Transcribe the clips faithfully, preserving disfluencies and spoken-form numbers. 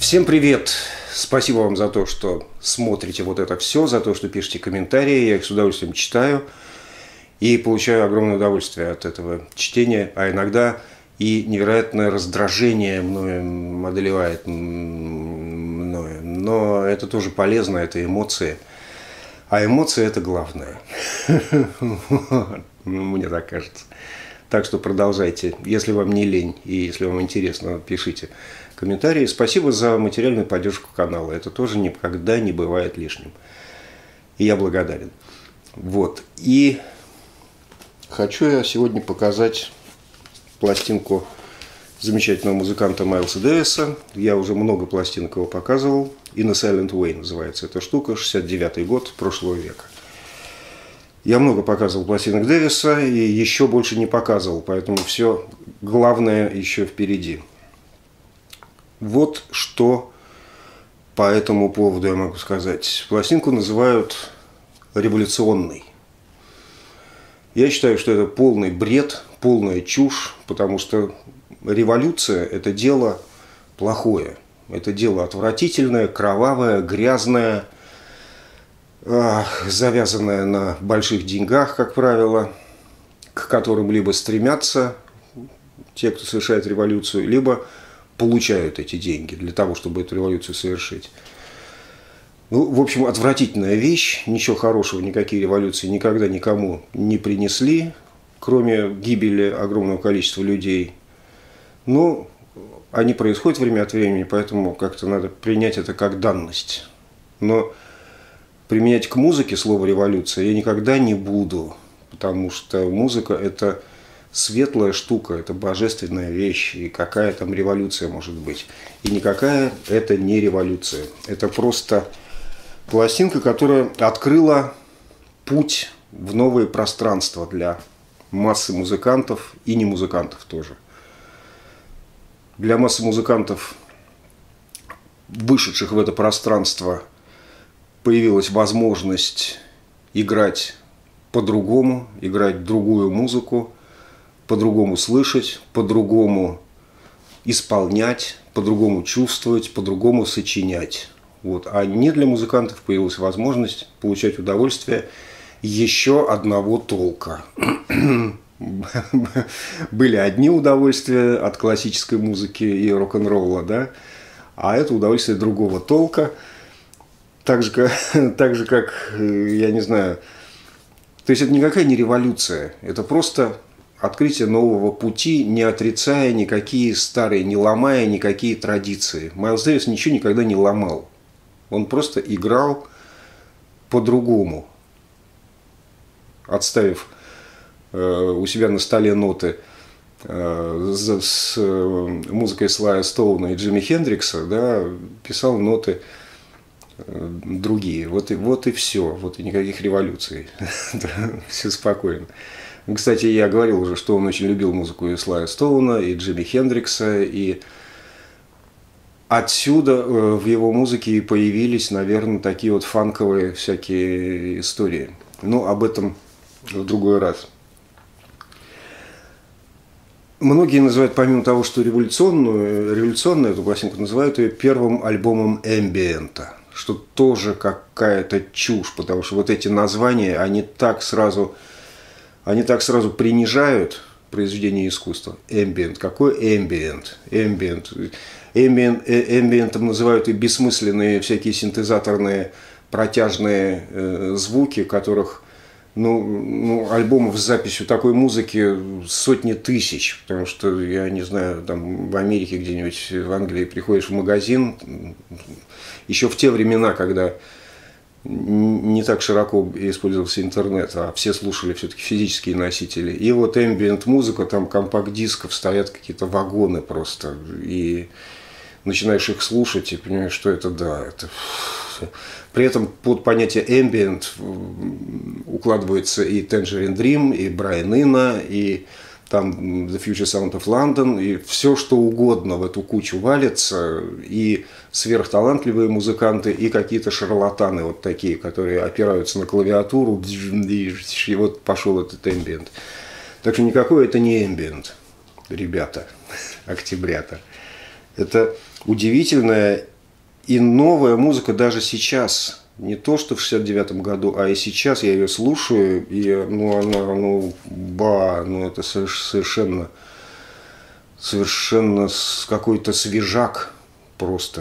Всем привет! Спасибо вам за то, что смотрите вот это все, за то, что пишете комментарии. Я их с удовольствием читаю и получаю огромное удовольствие от этого чтения, а иногда и невероятное раздражение мною одолевает мною. Но это тоже полезно, это эмоции. А эмоции – это главное. Мне так кажется. Так что продолжайте. Если вам не лень и если вам интересно, пишите комментарии. Спасибо за материальную поддержку канала. Это тоже никогда не бывает лишним. И я благодарен. Вот. И хочу я сегодня показать пластинку замечательного музыканта Майлса Дэвиса. Я уже много пластинок его показывал. In a Silent Way называется эта штука. шестьдесят девятый год прошлого века. Я много показывал пластинок Дэвиса и еще больше не показывал, поэтому все главное еще впереди. Вот что по этому поводу я могу сказать. Пластинку называют революционной. Я считаю, что это полный бред, полная чушь, потому что революция – это дело плохое. Это дело отвратительное, кровавое, грязное, завязанная на больших деньгах, как правило, к которым либо стремятся те, кто совершает революцию, либо получают эти деньги для того, чтобы эту революцию совершить. Ну, в общем, отвратительная вещь, ничего хорошего, никакие революции никогда никому не принесли, кроме гибели огромного количества людей. Но они происходят время от времени, поэтому как-то надо принять это как данность. Но применять к музыке слово «революция» я никогда не буду, потому что музыка – это светлая штука, это божественная вещь, и какая там революция может быть. И никакая это не революция. Это просто пластинка, которая открыла путь в новые пространства для массы музыкантов и не музыкантов тоже. Для массы музыкантов, вышедших в это пространство, появилась возможность играть по-другому, играть другую музыку, по-другому слышать, по-другому исполнять, по-другому чувствовать, по-другому сочинять. Вот. А не для музыкантов появилась возможность получать удовольствие еще одного толка. Были одни удовольствия от классической музыки и рок-н-ролла, да? А это удовольствие другого толка. Так же, как, так же, как, я не знаю, то есть это никакая не революция, это просто открытие нового пути, не отрицая никакие старые, не ломая никакие традиции. Майлз Дэвис ничего никогда не ломал, он просто играл по-другому, отставив э, у себя на столе ноты э, с, с музыкой Слая Стоуна и Джимми Хендрикса, да, писал ноты другие. Вот и, вот и все. Вот и никаких революций. Все спокойно. Кстати, я говорил уже, что он очень любил музыку и Слая Стоуна, и Джимми Хендрикса. И отсюда в его музыке и появились, наверное, такие вот фанковые всякие истории. Но об этом в другой раз. Многие называют, помимо того, что революционную, революционную эту пластинку называют ее первым альбомом эмбиента. Что тоже какая-то чушь, потому что вот эти названия, они так сразу, они так сразу принижают произведение искусства. Эмбиент. Какой эмбиент? Эмбиент. Эмбиент, эмбиентом называют и бессмысленные всякие синтезаторные протяжные э, звуки, которых ну, ну, альбомов с записью такой музыки сотни тысяч, потому что, я не знаю, там в Америке где-нибудь, в Англии приходишь в магазин, еще в те времена, когда не так широко использовался интернет, а все слушали все-таки физические носители, и вот эмбиент музыка, там компакт-дисков стоят какие-то вагоны просто, и начинаешь их слушать и понимаешь, что это да, это... При этом под понятие ambient укладывается и Tangerine Dream, и Брайан Ино, и там The Future Sound of London, и все что угодно в эту кучу валится, и сверхталантливые музыканты, и какие-то шарлатаны вот такие, которые опираются на клавиатуру, и вот пошел этот ambient. Так что никакой это не ambient, ребята, октябрята. Это удивительная И новая музыка даже сейчас, не то что в шестьдесят девятом году, а и сейчас я ее слушаю, и ну, она, ну, ба, ну это совершенно, совершенно какой-то свежак просто.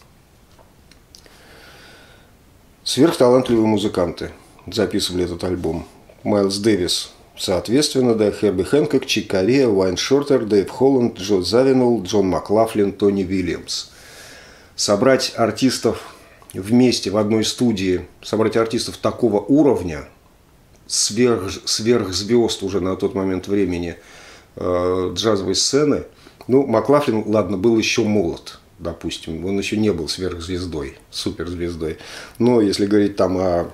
Сверхталантливые музыканты записывали этот альбом. Майлз Дэвис, соответственно, да, Херби Хэнкок, Чик Кореа, Уайн Шортер, Дэйв Холланд, Джо Завинул, Джон Маклафлин, Тони Уильямс. Собрать артистов вместе в одной студии, собрать артистов такого уровня, сверх, сверхзвезд уже на тот момент времени э, джазовой сцены. Ну, Маклафлин, ладно, был еще молод, допустим, он еще не был сверхзвездой, суперзвездой. Но если говорить там о...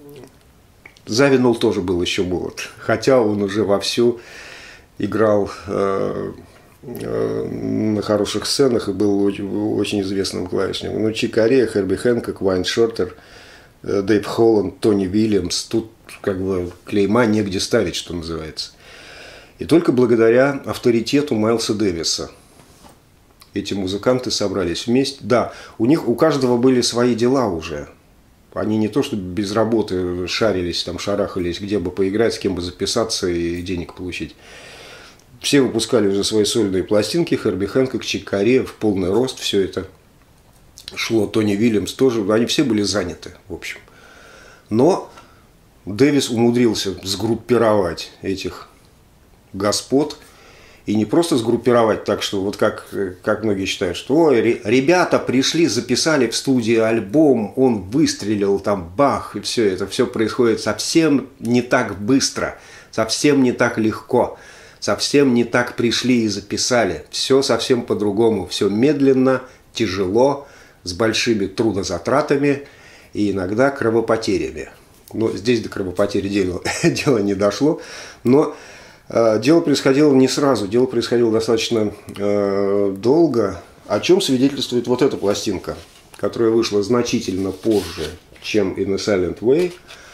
Завинул тоже был еще молод, хотя он уже вовсю играл э, э, на хороших сценах и был очень, очень известным клавишником. Ну, Чик Кореа, Херби Хэнкок, Уайн Шортер, э, Дэйв Холланд, Тони Уильямс, тут как бы клейма негде ставить, что называется. И только благодаря авторитету Майлса Дэвиса эти музыканты собрались вместе. Да, у них у каждого были свои дела уже. Они не то, что без работы шарились, там, шарахались, где бы поиграть, с кем бы записаться и денег получить. Все выпускали уже свои сольные пластинки. Херби Хэнкок, Чик Кореа в полный рост. Все это шло. Тони Уильямс тоже. Они все были заняты, в общем. Но Дэвис умудрился сгруппировать этих господ. И не просто сгруппировать так, что вот как, как многие считают, что ой, ребята пришли, записали в студии альбом, он выстрелил, там бах, и все, это все происходит совсем не так быстро, совсем не так легко, совсем не так пришли и записали. Все совсем по-другому, все медленно, тяжело, с большими трудозатратами и иногда кровопотерями. Но здесь до кровопотери дело, дело не дошло, но... Дело происходило не сразу, дело происходило достаточно э, долго, о чем свидетельствует вот эта пластинка, которая вышла значительно позже, чем In a Silent Way.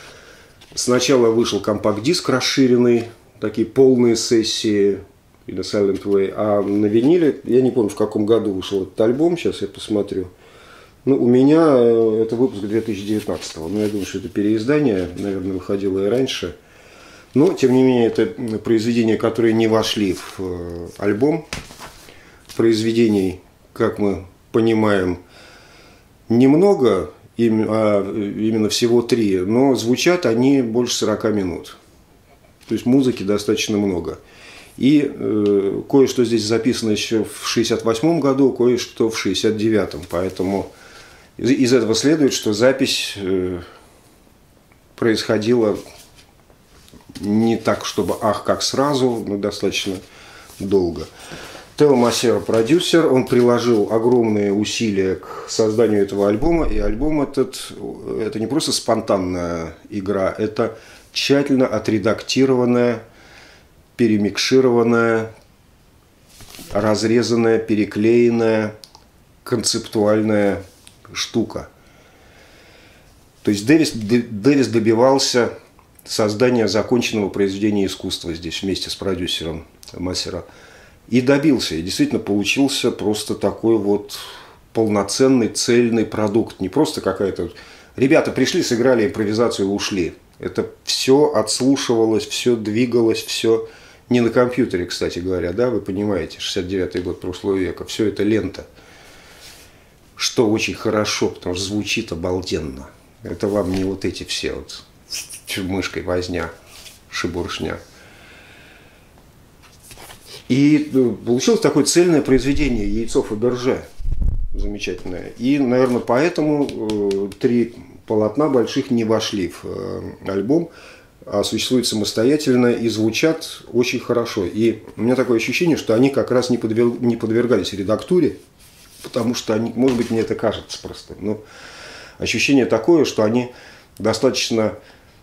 Сначала вышел компакт-диск расширенный, такие полные сессии In a Silent Way, а на виниле, я не помню, в каком году вышел этот альбом, сейчас я посмотрю. Ну, у меня это выпуск две тысячи девятнадцатого, но я думаю, что это переиздание, наверное, выходило и раньше. Но, тем не менее, это произведения, которые не вошли в альбом. Произведений, как мы понимаем, немного, а именно всего три, но звучат они больше сорока минут. То есть музыки достаточно много. И э, кое-что здесь записано еще в шестьдесят восьмом году, кое-что в шестьдесят девятом. Поэтому из, из этого следует, что запись э, происходила... Не так, чтобы ах, как сразу, но достаточно долго. Тео Массера продюсер, он приложил огромные усилия к созданию этого альбома. И альбом этот, это не просто спонтанная игра, это тщательно отредактированная, перемикшированная, разрезанная, переклеенная, концептуальная штука. То есть Дэвис, Дэвис добивался... создания законченного произведения искусства здесь вместе с продюсером Массера. И добился. И действительно получился просто такой вот полноценный, цельный продукт. Не просто какая-то... Ребята пришли, сыграли импровизацию и ушли. Это все отслушивалось, все двигалось, все... Не на компьютере, кстати говоря, да, вы понимаете, шестьдесят девятый год прошлого века. Все это лента. Что очень хорошо, потому что звучит обалденно. Это вам не вот эти все вот... мышкой возня, шебуршня. И получилось такое цельное произведение «Яйцо Фаберже». Замечательное. И, наверное, поэтому э, три полотна больших не вошли в э, альбом, а существуют самостоятельно и звучат очень хорошо. И у меня такое ощущение, что они как раз не, подверг, не подвергались редактуре, потому что они, может быть, мне это кажется просто, но ощущение такое, что они достаточно...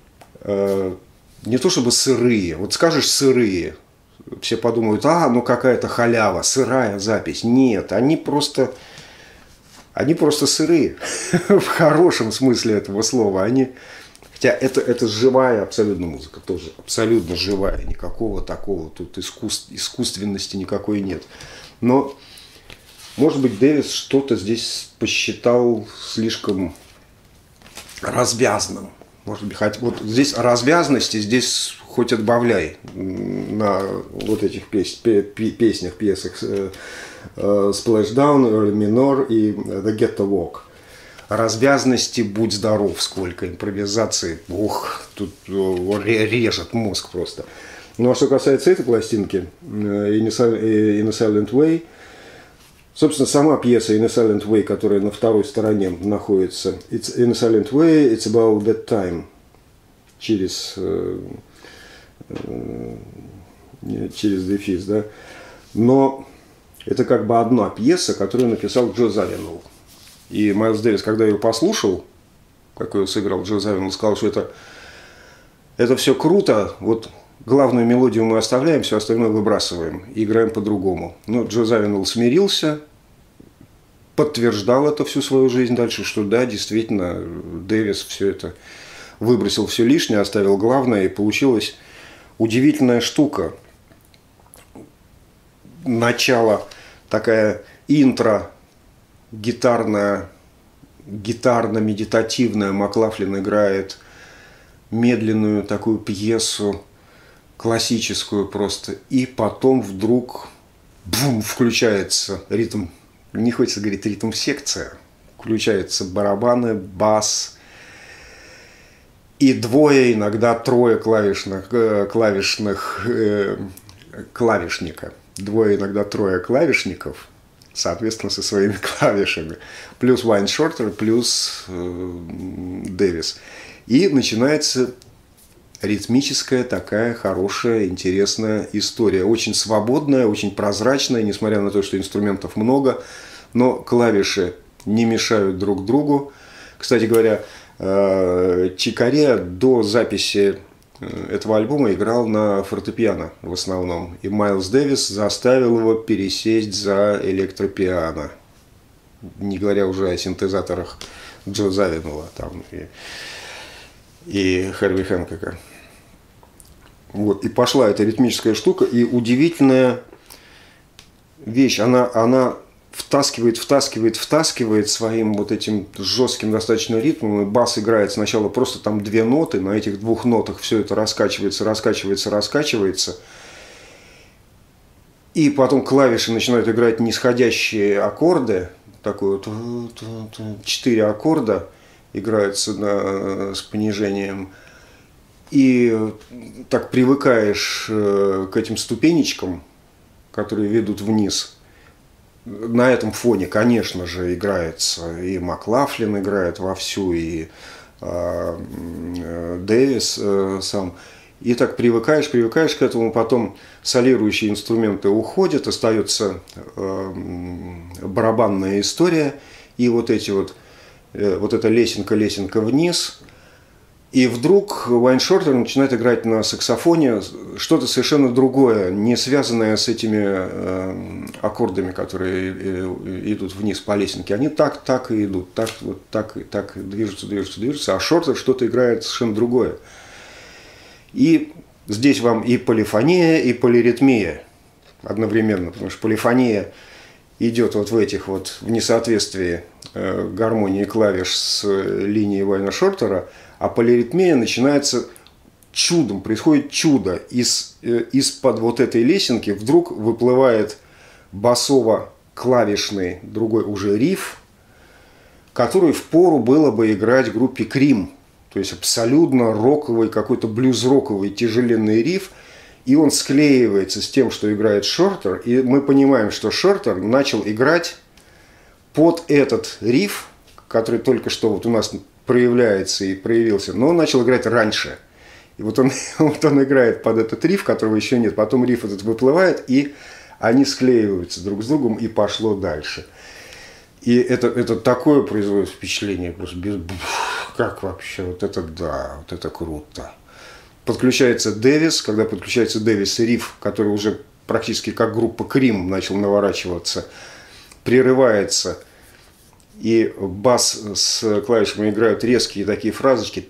не то чтобы сырые, вот скажешь сырые, все подумают, а, ну какая-то халява, сырая запись. Нет, они просто, они просто сырые, в хорошем смысле этого слова. Они, хотя это, это живая абсолютно музыка, тоже абсолютно живая, никакого такого тут искусств, искусственности никакой нет. Но Может быть, Дэвис что-то здесь посчитал слишком развязным. Может быть, хоть, вот здесь развязности, здесь хоть отбавляй на вот этих пес, песнях, пьесах Splashdown, Early Minor и The Ghetto Walk. Развязности будь здоров, сколько импровизации. Ух, тут режет мозг просто. Ну а что касается этой пластинки, In a Silent Way, собственно, сама пьеса In a Silent Way, которая на второй стороне находится, it's In a Silent Way, it's about that time, через, через дефис, да. Но это как бы одна пьеса, которую написал Джо Завинул. И Майлз Дэвис, когда ее послушал, как ее сыграл Джо Завинул, сказал, что это, это все круто, вот главную мелодию мы оставляем, все остальное выбрасываем и играем по-другому. Но Джо Завинул смирился, подтверждал это всю свою жизнь дальше, что да, действительно, Дэвис все это выбросил все лишнее, оставил главное, и получилась удивительная штука. Начало, такая интро, гитарная, гитарно-медитативная. Маклафлин играет медленную такую пьесу, классическую просто. И потом вдруг бум, включается ритм, не хочется говорить ритм-секция, включаются барабаны, бас. И двое, иногда трое клавишных, клавишных э, клавишника. Двое, иногда трое клавишников, соответственно, со своими клавишами. Плюс Вайн Шортер, плюс э, Дэвис. И начинается ритмическая такая хорошая, интересная история. Очень свободная, очень прозрачная, несмотря на то, что инструментов много. Но клавиши не мешают друг другу. Кстати говоря, Чик Кореа до записи этого альбома играл на фортепиано в основном. И Майлз Дэвис заставил его пересесть за электропиано. Не говоря уже о синтезаторах Джо Завинула там, и, и Херби Хэнкока. Вот. И пошла эта ритмическая штука. И удивительная вещь. Она... она втаскивает, втаскивает, втаскивает своим вот этим жестким достаточно ритмом, и бас играет сначала просто там две ноты, на этих двух нотах все это раскачивается, раскачивается, раскачивается, и потом клавиши начинают играть нисходящие аккорды, такой вот четыре аккорда играются на, с понижением, и так привыкаешь к этим ступенечкам, которые ведут вниз. На этом фоне, конечно же, играется и Маклафлин играет вовсю, и э, Дэвис э, сам. И так привыкаешь, привыкаешь к этому, потом солирующие инструменты уходят, остается э, барабанная история, и вот эти вот, э, вот эта лесенка-лесенка вниз. И вдруг Вайн Шортер начинает играть на саксофоне что-то совершенно другое, не связанное с этими э, аккордами, которые э, идут вниз по лесенке. Они так, так и идут, так, вот, так, так движутся, движутся, движутся, а Шортер что-то играет совершенно другое. И здесь вам и полифония, и полиритмия одновременно, потому что полифония идет вот в этих вот, в несоответствии э, гармонии клавиш с линией Вайна Шортера, а полиритмия начинается чудом, происходит чудо. Из, э, из-под вот этой лесенки вдруг выплывает басово-клавишный другой уже риф, который впору было бы играть группе Крим. То есть абсолютно роковый, какой-то блюз-роковый тяжеленный риф. И он склеивается с тем, что играет Шортер. И мы понимаем, что Шортер начал играть под этот риф, который только что вот у нас проявляется и проявился, но он начал играть раньше. И вот он, вот он играет под этот риф, которого еще нет. Потом риф этот выплывает, и они склеиваются друг с другом, и пошло дальше. И это, это такое производит впечатление. Просто без... Как вообще? Вот это да, вот это круто. Подключается Дэвис. Когда подключается Дэвис, риф, который уже практически как группа Крим начал наворачиваться, прерывается. И бас с клавишами играют резкие такие фразочки.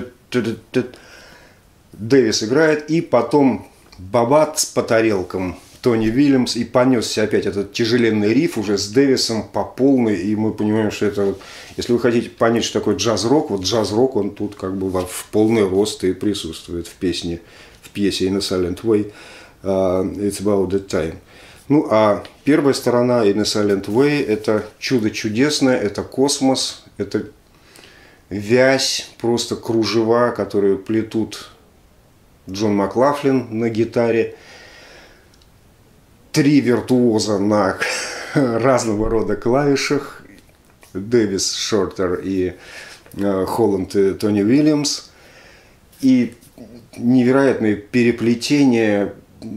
Дэвис играет, и потом бабац по тарелкам. Тони Уильямс, и понесся опять этот тяжеленный риф уже с Дэвисом по полной, и мы понимаем, что это вот, если вы хотите понять, что такое джаз-рок, вот джаз-рок, он тут как бы в полный рост и присутствует в песне, в пьесе In a Silent Way, uh, It's About That Time. Ну, а первая сторона In a Silent Way – это чудо чудесное, это космос, это вязь, просто кружева, которые плетут Джон Маклафлин на гитаре, три виртуоза на разного рода клавишах, Дэвис, Шортер и э, Холланд и Тони Уильямс, и невероятное переплетение,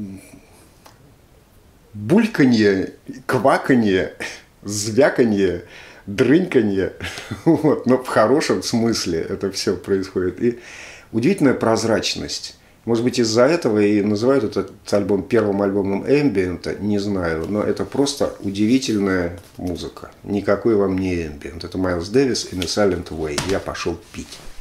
бульканье, кваканье, звяканье, дрыньканье, вот, но в хорошем смысле это все происходит. И удивительная прозрачность. Может быть, из-за этого и называют этот альбом первым альбомом эмбиента, не знаю, но это просто удивительная музыка. Никакой вам не эмбиент. Это Майлз Дэвис и In a Silent Way. Я пошел пить.